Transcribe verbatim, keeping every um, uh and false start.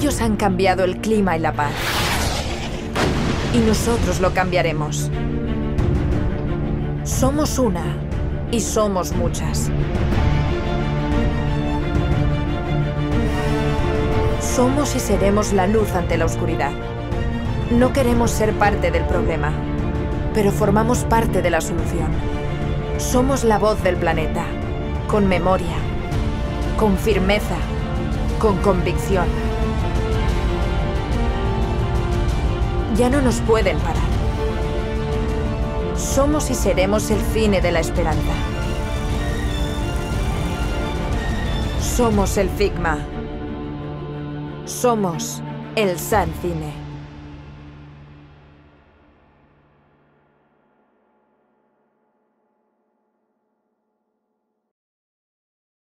Ellos han cambiado el clima y la paz. Y nosotros lo cambiaremos. Somos una y somos muchas. Somos y seremos la luz ante la oscuridad. No queremos ser parte del problema, pero formamos parte de la solución. Somos la voz del planeta, con memoria, con firmeza, con convicción. Ya no nos pueden parar. Somos y seremos el cine de la esperanza. Somos el Figma. Somos el San Cine.